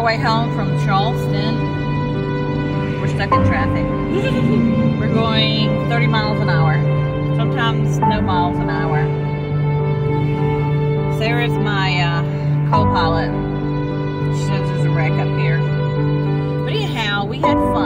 way home from Charleston. We're stuck in traffic. We're going 30 miles an hour. Sometimes no miles an hour. Sarah's my co-pilot. She says there's a wreck up here. But anyhow, we had fun.